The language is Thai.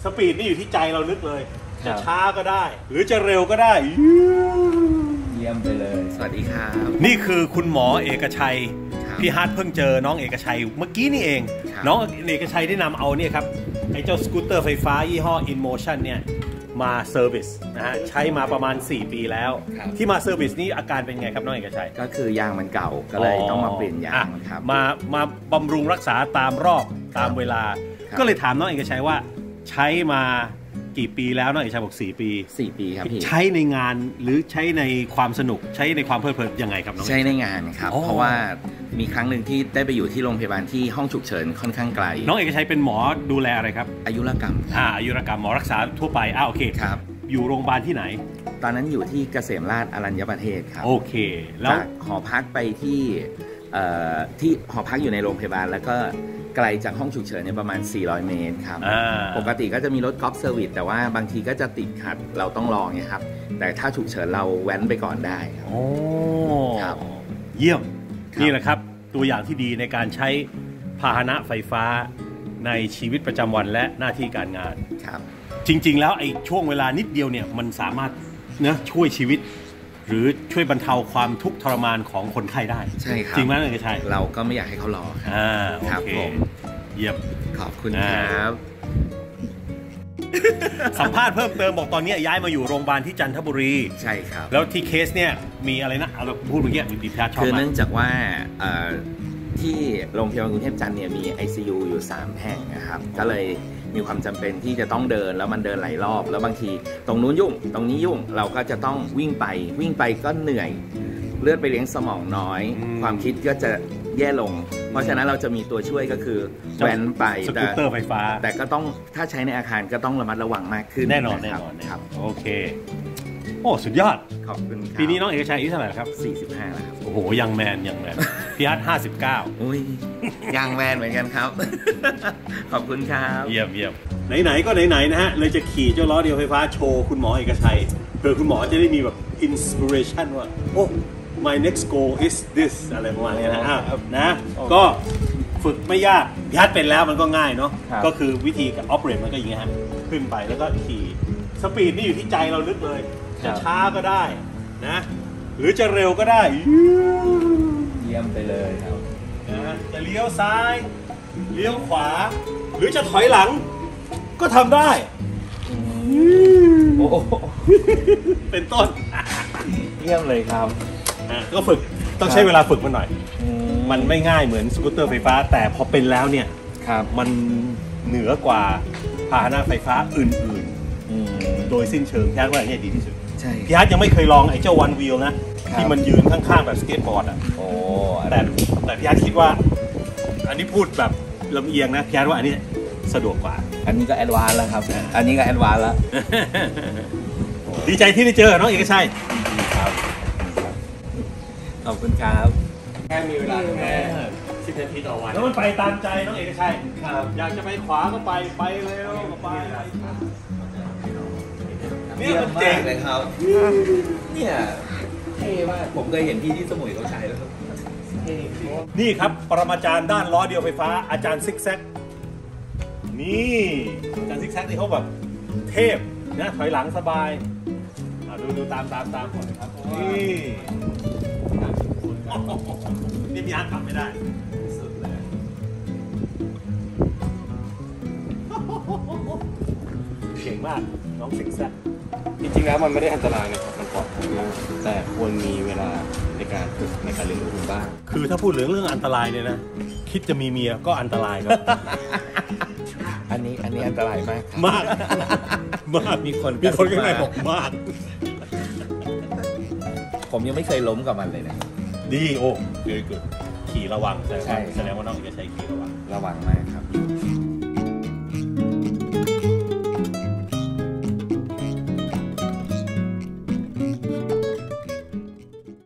สปีดนี่อยู่ที่ใจเรานึกเลยจะช้าก็ได้หรือจะเร็วก็ได้เยี่ยมไปเลยสวัสดีครับนี่คือคุณหมอเอกชัยพี่ฮาร์ดเพิ่งเจอน้องเอกชัยเมื่อกี้นี่เองน้องเอกชัยได้นำเอาเนี่ยครับไอ้เจ้าสกูตเตอร์ไฟฟ้ายี่ห้อ InMotion เนี่ยมาเซอร์วิสนะฮะใช้มาประมาณ4 ปีแล้วที่มาเซอร์วิสนี่อาการเป็นไงครับน้องเอกชัยก็คือยางมันเก่าก็เลยต้องมาเปลี่ยนยางครับมาบำรุงรักษาตามรอบตามเวลาก็เลยถามน้องเอกชัยว่าใช้มากี่ปีแล้วน้องเอกชัยบอก4 ปีครับพี่ใช้ในงานหรือใช้ในความสนุกใช้ในความเพลิดเพลินยังไงครับน้องใช้ในงานครับเพราะว่ามีครั้งหนึ่งที่ได้ไปอยู่ที่โรงพยาบาลที่ห้องฉุกเฉินค่อนข้างไกลน้องเอกชัยเป็นหมอดูแลอะไรครับอายุรกรรมอายุรกรรมหมอรักษาทั่วไปโอเคครับอยู่โรงพยาบาลที่ไหนตอนนั้นอยู่ที่เกษมราษฎร์อรัญญประเทศครับโอเคแล้วหอพักไปที่หอพักอยู่ในโรงพยาบาลแล้วก็ไกลจากห้องฉุกเฉินเนี่ยประมาณ400 เมตรครับปกติก็จะมีรถกอล์ฟเซอร์วิสแต่ว่าบางทีก็จะติดขัดเราต้องรอไงครับแต่ถ้าฉุกเฉินเราแว้นไปก่อนได้ครับโอ้ครับเยี่ยมนี่แหละครับตัวอย่างที่ดีในการใช้พาหนะไฟฟ้าในชีวิตประจำวันและหน้าที่การงานครับจริงๆแล้วไอ้ช่วงเวลานิดเดียวเนี่ยมันสามารถช่วยชีวิตหรือช่วยบรรเทาความทุกข์ทรมานของคนไข้ได้ใช่ครับจริงไหมเอกชัยเราก็ไม่อยากให้เขารอโอเคเยี่ยมขอบคุณครับสัมภาษณ์เพิ่มเติมบอกตอนนี้ย้ายมาอยู่โรงพยาบาลที่จันทบุรีใช่ครับแล้วที่เคสเนี่ยมีอะไรนะเราพูดเมื่อกี้มีผิดพลาดชอบคือเนื่องจากว่าที่โรงพยาบาลกรุงเทพจันทร์เนี่ยมี ICU อยู่3 แห่งนะครับก็เลยมีความจำเป็นที่จะต้องเดินแล้วมันเดินหลายรอบแล้วบางทีตรงนู้นยุ่งตรงนี้ยุ่งเราก็จะต้องวิ่งไปก็เหนื่อยเลือดไปเลี้ยงสมองน้อยความคิดก็จะแย่ลงเพราะฉะนั้นเราจะมีตัวช่วยก็คือแว้นไปสกูตเตอร์ไฟฟ้าแต่ก็ต้องถ้าใช้ในอาคารก็ต้องระมัดระวังมากขึ้นแน่นอนครับโอเคโอ้สุดยอดขอบคุณครับปีนี้น้องเอกชัยอายุเท่าไหร่ครับ 45แล้วครับโอ้โหยังแมนพี่อาร์ต59 อุ้ยยังแมนเหมือนกันครับขอบคุณครับเยี่ยมไหนๆก็ไหนๆนะฮะเลยจะขี่เจ้าล้อเดียวไฟฟ้าโชว์คุณหมอเอกชัยเพื่อคุณหมอจะได้มีแบบอินสปิเรชันว่าโอ้ my next goal is this อะไรประมาณนี้นะก็ฝึกไม่ยากพี่อาร์ตเป็นแล้วมันก็ง่ายเนาะก็คือวิธีการ operate มันก็อย่างเงี้ยฮะขึ้นไปแล้วก็ขี่สปีดนี่อยู่ที่ใจเรานึกเลยจะช้าก็ได้นะหรือจะเร็วก็ได้เยี่ยมไปเลยครับนะจะเลี้ยวซ้ายเลี้ยวขวาหรือจะถอยหลังก็ทำได้โอ้เป็นต้นเยี่ยมเลยครับก็ฝึกต้องใช้เวลาฝึกมันหน่อยมันไม่ง่ายเหมือนสกูตเตอร์ไฟฟ้าแต่พอเป็นแล้วเนี่ยมันเหนือกว่าพาหนะไฟฟ้าอื่นๆโดยสิ้นเชิงพี่อาร์ตว่าเนี่ยดีที่สุดพี่อาร์ตยังไม่เคยลองไอ้เจ้าวันวีลนะที่มันยืนข้างๆแบบสเก็ตบอร์ดแต่พี่อาร์ตคิดว่าอันนี้พูดแบบลำเอียงนะพี่อาร์ตว่าอันนี้สะดวกกว่าอันนี้ก็แอดวานซ์แล้วครับอันนี้ก็แอดวานซ์แล้วดีใจที่ได้เจอน้องเอกชัยครับขอบคุณครับแค่มีเวลาแค่10 นาทีต่อวันแล้วมันไปตามใจน้องเอกชัยอยากจะไปขวาก็ไปเร็วก็ไปเนี่ยมันเจ๋งเลยครับเนี่ยเท่มากผมเคยเห็นพี่ที่สมุยเขาใช้แล้วครับนี่ครับปรมาจารย์ด้านล้อเดียวไฟฟ้าอาจารย์ซิกแซกนี่อาจารย์ซิกแซกที่เขาแบบเทพนะถอยหลังสบายดูตามก่อนครับนี่พี่อาร์ตทำไม่ได้สุดเลยเก่งมากน้องซิกแซกจริงๆแล้วมันไม่ได้อันตรายนะครับมันปลอดภัยแต่ควรมีเวลาในการฝึกในการเรียนรู้บ้างคือถ้าพูดเรื่องอันตรายเนี่ยนะคิดจะมีเมียก็อันตรายครับอันนี้อันตรายมากมีคนข้างในบอกมากผมยังไม่เคยล้มกับมันเลยนะดีโอ้ดีเกิดขี่ระวังแสดงว่าน้องจะใช้ขี่ระวังมากครับ